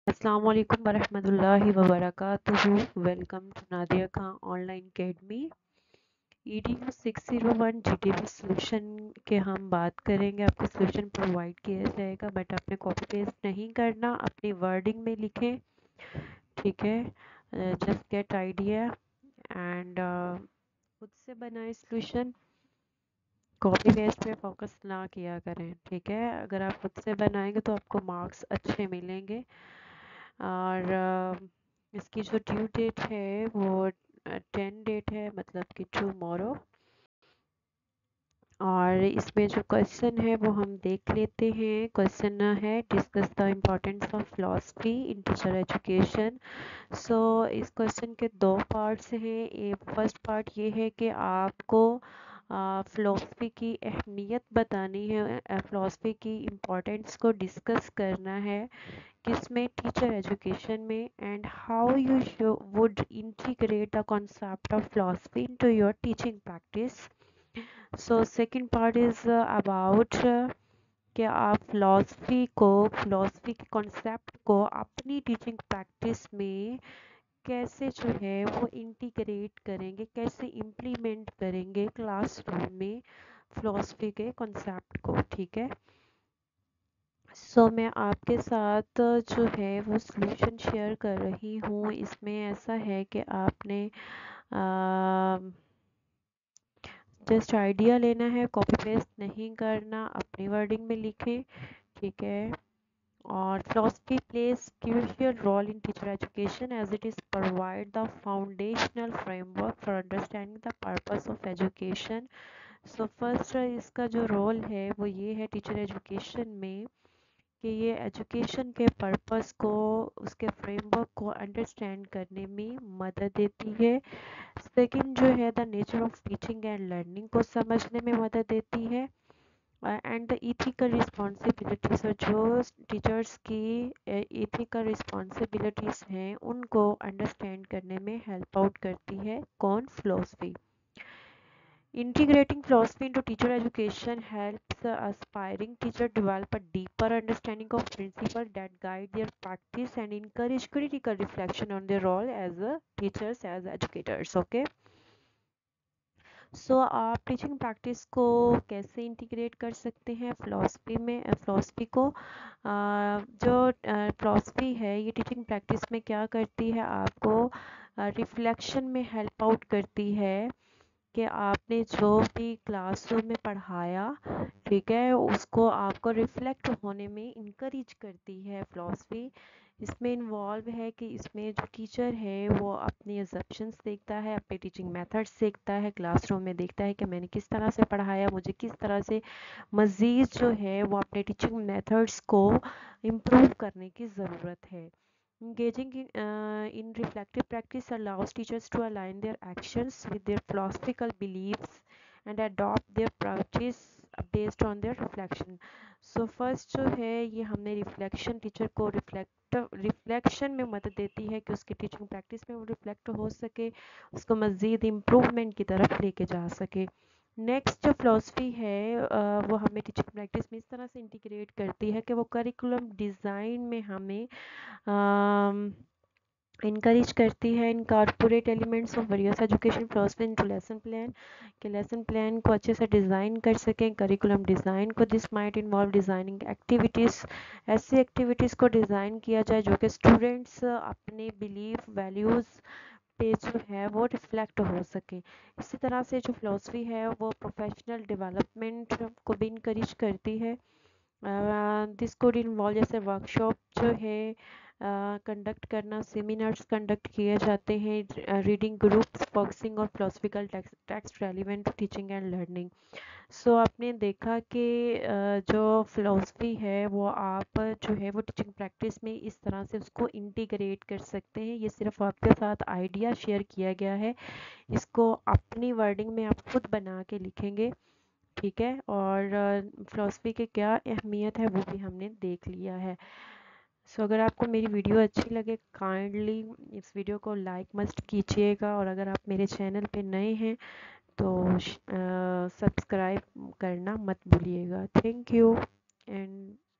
अस्सलाम वालेकुम वरहमतुल्लाहि वबरकातुहू। Welcome to Nadia Khan online academy. EDU 601 GTB solution के हम बात करेंगे। आपको सोल्यूशन प्रोवाइड किया जाएगा, बट आपने कॉपी पेस्ट नहीं करना, अपनी वर्डिंग में लिखें, ठीक है। जस्ट गेट आइडिया एंड खुद से बनाए सोल्यूशन, कॉपी पेस्ट पे फोकस ना किया करें, ठीक है। अगर आप खुद से बनाएंगे तो आपको मार्क्स अच्छे मिलेंगे। और इसकी जो ड्यू डेट है वो 10 डेट है, मतलब कि टुमारो। और इसमें जो क्वेश्चन है वो हम देख लेते हैं। क्वेश्चन है discuss the importance of philosophy in teacher education. So इस क्वेश्चन के दो पार्ट्स हैं। फर्स्ट पार्ट ये है कि आपको फ़िलासफ़ी की अहमियत बतानी है, फ़िलासफ़ी की इम्पोर्टेंस को डिस्कस करना है किसमें, टीचर एजुकेशन में, and how you would integrate the concept of philosophy into your teaching practice. So second part is about कि आप फ़िलासफ़ी के कॉन्सेप्ट को अपनी टीचिंग प्रैक्टिस में कैसे जो है वो इंटीग्रेट करेंगे, कैसे इम्प्लीमेंट करेंगे क्लासरूम में फ़िलासफ़ी के कॉन्सेप्ट को, ठीक है। सो मैं आपके साथ जो है वो सॉल्यूशन शेयर कर रही हूँ। इसमें ऐसा है कि आपने जस्ट आइडिया लेना है, कॉपी पेस्ट नहीं करना, अपनी वर्डिंग में लिखें, ठीक है। और philosophy plays crucial role in teacher education as it is provide the foundational framework for understanding the purpose of education. So first इसका जो रोल है वो ये है टीचर एजुकेशन में कि ये एजुकेशन के पर्पस को, उसके फ्रेमवर्क को अंडरस्टैंड करने में मदद देती है। सेकंड जो है the nature of teaching and learning को समझने में मदद देती है। एंड द इथिकल रिस्पॉन्सिबिलिटीज, और जो टीचर्स की इथिकल रिस्पॉन्सिबिलिटीज हैं उनको अंडरस्टैंड करने में हेल्प आउट करती है कौन, philosophy. Integrating philosophy into teacher education helps the aspiring teacher develop a deeper understanding of principles that guide their practice and encourage critical reflection on their role as a teachers, as educators. Okay. So आप teaching practice को कैसे integrate कर सकते हैं philosophy में, philosophy को जो philosophy है ये टीचिंग प्रैक्टिस में क्या करती है, आपको रिफ्लेक्शन में हेल्प आउट करती है कि आपने जो भी क्लासरूम में पढ़ाया, ठीक है, उसको आपको रिफ्लेक्ट होने में इनकरेज करती है फ़िलासफ़ी। इसमें इन्वॉल्व है कि इसमें जो टीचर है वो अपने अजम्पशंस देखता है, अपने टीचिंग मेथड्स देखता है, क्लासरूम में देखता है कि मैंने किस तरह से पढ़ाया, मुझे किस तरह से मज़ीद जो है वो अपने टीचिंग मेथड्स को इम्प्रूव करने की ज़रूरत है। Engaging in reflective practice allows teachers to align their actions with their philosophical beliefs and adopt their approaches based on their reflection. So first जो है ये हमने रिफ्लेक्शन, टीचर को रिफ्लेक्शन में मदद देती है कि उसकी टीचिंग प्रैक्टिस में वो रिफ्लेक्ट हो सके, उसको मज़ीद इम्प्रूवमेंट की तरफ लेके जा सके। नेक्स्ट जो फिलॉसफी है वो हमें टीचिंग प्रैक्टिस में इस तरह से इंटीग्रेट करती है कि वो करिकुलम डिज़ाइन में हमें इनकरेज करती है incorporate elements of various education philosophy into lesson plan, कि लेसन प्लान को अच्छे से डिज़ाइन कर सकें, करिकुलम डिज़ाइन को। This might involve designing activities, ऐसी एक्टिविटीज़ को डिज़ाइन किया जाए जो कि स्टूडेंट्स अपने बिलीफ वैल्यूज़ पे जो है वो रिफ्लेक्ट हो सके। इसी तरह से जो फिलॉसफी है वो प्रोफेशनल डेवलपमेंट को भी इनकरेज करती है। दिस कोड इन्वॉल्व जैसे वर्कशॉप जो है कंडक्ट करना, सेमिनार्स कंडक्ट किए जाते हैं, रीडिंग ग्रुप्स फोकसिंग और philosophical text relevant teaching and learning. So आपने देखा कि जो फिलॉसफी है वो आप जो है वो टीचिंग प्रैक्टिस में इस तरह से उसको इंटीग्रेट कर सकते हैं। ये सिर्फ आपके साथ आइडिया शेयर किया गया है, इसको अपनी वर्डिंग में आप खुद बना के लिखेंगे, ठीक है। और फिलॉसफी की क्या अहमियत है वो भी हमने देख लिया है। सो अगर आपको मेरी वीडियो अच्छी लगे काइंडली इस वीडियो को लाइक मस्ट कीजिएगा, और अगर आप मेरे चैनल पे नए हैं तो सब्सक्राइब करना मत भूलिएगा। Thank you and